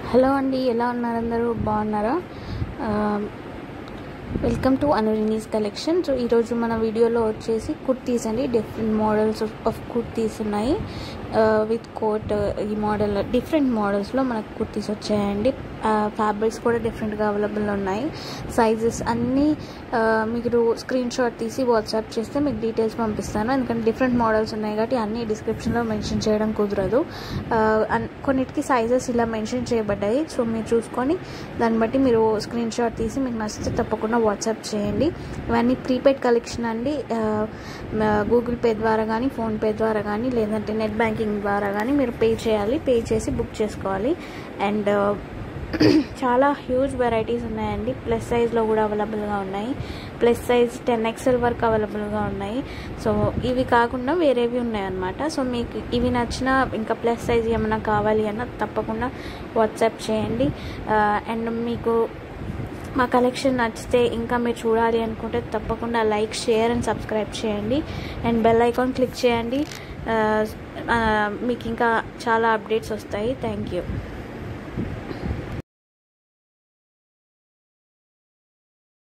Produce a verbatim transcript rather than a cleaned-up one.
Hello అండి, ఎలా ఉన్నారు? అందరూ బాగున్నారా? వెల్కమ్ టు అనురినీస్ కలెక్షన్. సో ఈరోజు మన వీడియోలో వచ్చేసి కుర్తీస్ అండి. డిఫరెంట్ మోడల్స్ ఆఫ్ కుర్తీస్ ఉన్నాయి విత్ కోట్. ఈ మోడల్ డిఫరెంట్ మోడల్స్లో మనకు కుర్తీస్ వచ్చాయండి. ఫ్యాబ్రిక్స్ కూడా డిఫరెంట్గా అవైలబుల్ ఉన్నాయి. సైజెస్ అన్నీ మీరు స్క్రీన్ షాట్ తీసి వాట్సాప్ చేస్తే మీకు డీటెయిల్స్ పంపిస్తాను. ఎందుకంటే డిఫరెంట్ మోడల్స్ ఉన్నాయి కాబట్టి అన్నీ డిస్క్రిప్షన్లో మెన్షన్ చేయడం కుదరదు. కొన్నిటికి సైజెస్ ఇలా మెన్షన్ చేయబడ్డాయి. సో మీరు చూసుకొని దాన్ని బట్టి మీరు స్క్రీన్ షాట్ తీసి మీకు నచ్చితే తప్పకుండా వాట్సాప్ చేయండి. ఇవన్నీ ప్రీపెయిడ్ కలెక్షన్ అండి. గూగుల్ పే ద్వారా కానీ, ఫోన్పే ద్వారా కానీ, లేదంటే నెట్ బ్యాంకింగ్ ద్వారా కానీ మీరు పే చేయాలి. పే చేసి బుక్ చేసుకోవాలి. అండ్ చాలా హ్యూజ్ వెరైటీస్ ఉన్నాయండి. ప్లస్ సైజ్లో కూడా అవైలబుల్గా ఉన్నాయి. ప్లస్ సైజ్ టెన్ ఎక్స్ఎల్ వరకు అవైలబుల్గా ఉన్నాయి. సో ఇవి కాకుండా వేరేవి ఉన్నాయన్నమాట. సో మీకు ఇవి నచ్చినా ఇంకా ప్లస్ సైజ్ ఏమైనా కావాలి అన్న తప్పకుండా వాట్సాప్ చేయండి. అండ్ మీకు మా కలెక్షన్ నచ్చితే ఇంకా మీరు చూడాలి అనుకుంటే తప్పకుండా లైక్, షేర్ అండ్ సబ్స్క్రైబ్ చేయండి. అండ్ బెల్ ఐకాన్ క్లిక్ చేయండి. మీకు ఇంకా చాలా అప్డేట్స్ వస్తాయి. Thank you.